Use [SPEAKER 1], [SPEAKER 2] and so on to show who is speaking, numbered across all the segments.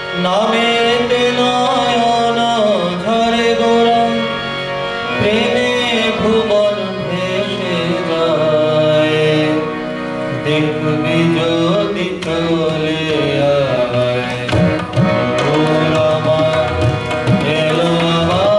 [SPEAKER 1] নামেতে নয়ন ঝরে গোরা, প্রেমে ভুবন ভেসে যায়। দেখবি যদি চলে আয়, ভোর আমার এলো আবার।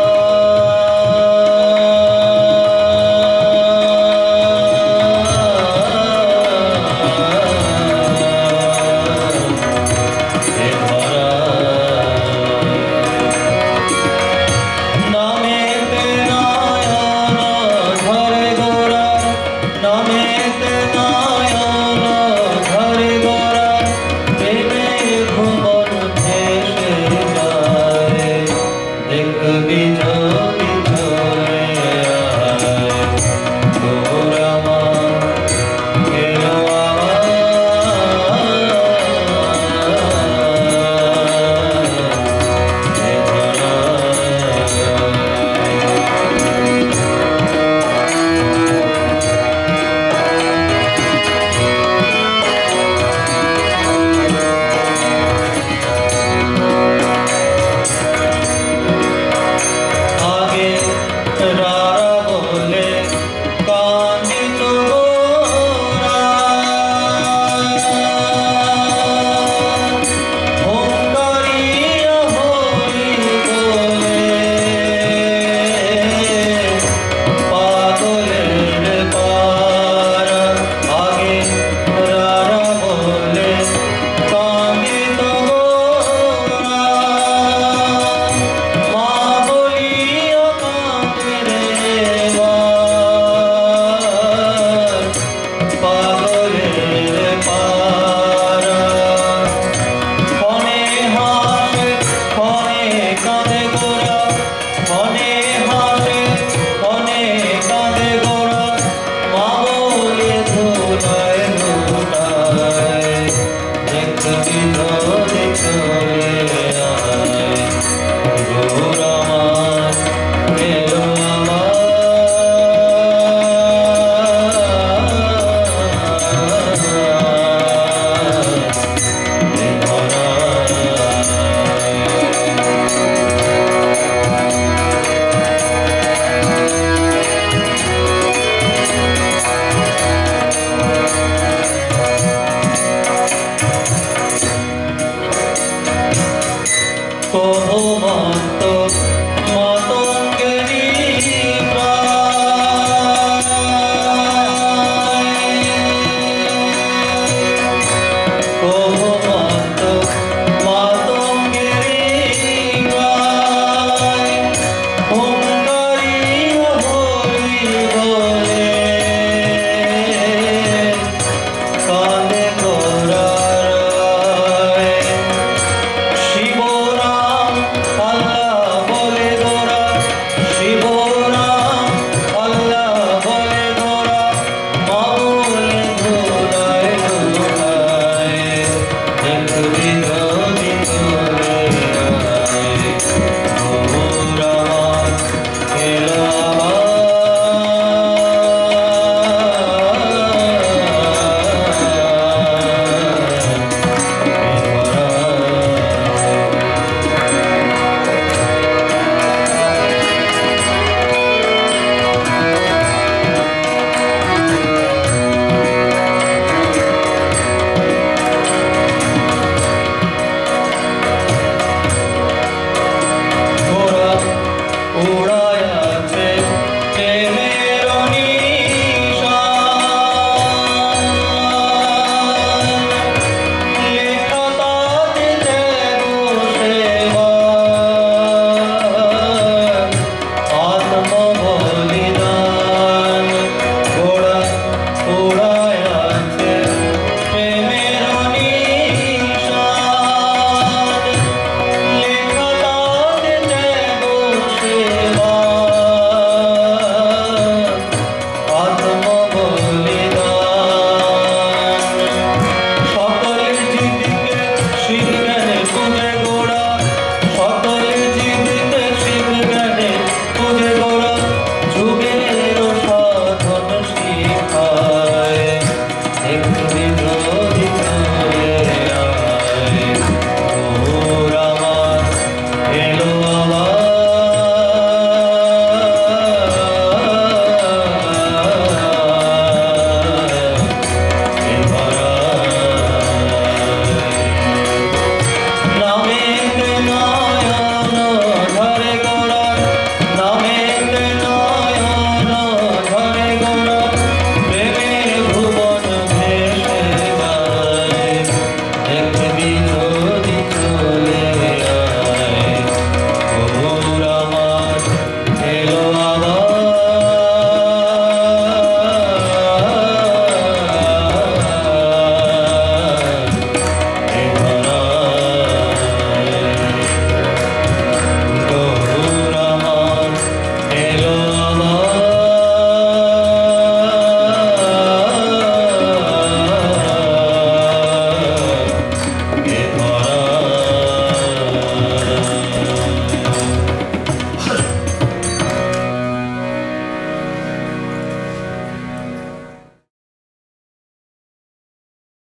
[SPEAKER 1] নামেতে নয়ন ঝরে গোরা, নামেতে নয়ন ঝরে গোরা, প্রেমে ভুবন ভেসে যায়। দেখবি যদি চলে আয়, ভোর আমার এলো আবার। আগে রারা বলে কান্দিত গোরা, ওঙ্কারিয়া হরি বলে পাগলের পারা। আগে রারা বলে কান্দিত গোরা, মা বলিয়া কাঁদে রে বার, পাগলের পারা। ক্ষণে হাসে ক্ষণে কাঁদে গোরা, ক্ষণে হাসে ক্ষণে কাঁদে গোরা, মা বলে ধুলায় লুটায়। দেখবি যদি চলে আয়, ভোর আমার এলো আবার। কবো মন